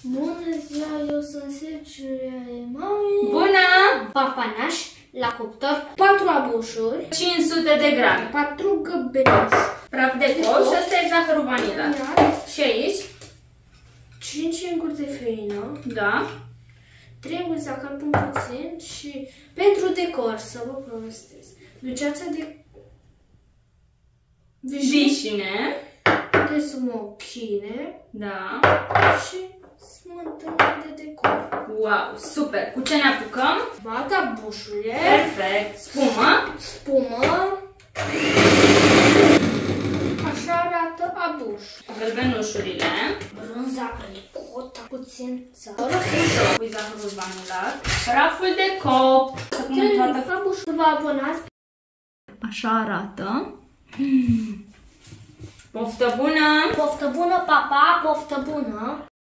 Bună ziua, eu sunt Sergiu, mami. Bună! Papanaș la cuptor, 4 abușuri, 500 de grame. 4 găbeluși, Praf de coc și ăsta e zahărul vanilat. Și aici? 5 linguri de făină, Da. 3 linguri de zahăr pun puțin și pentru decor, să vă povestesc, dulceața de Vișine. de smochine Da. și smântână de decor. Wow, super! Cu ce ne apucăm? Bag abușurile, Perfect! Spumă. spumă, așa arată abuș. Gălbenușurile. Brânza, ricota, puțin zahăr. Pui zahărul vanilat. Praful de coc. Să punem toată. Abuș, să vă abonați. Așa arată. Poftă bună! Poftă bună, papa, poftă bună.